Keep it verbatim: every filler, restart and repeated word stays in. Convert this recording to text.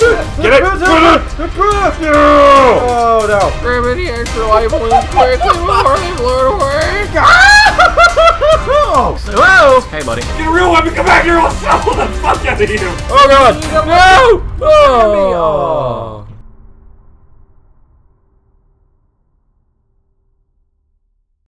Get it! Oh no! Grab any extra life balloons quickly before they blow away. Hello! Hey, buddy. Get a real weapon! Come back here! I'll sell the fuck out of you! Oh god! No! Oh!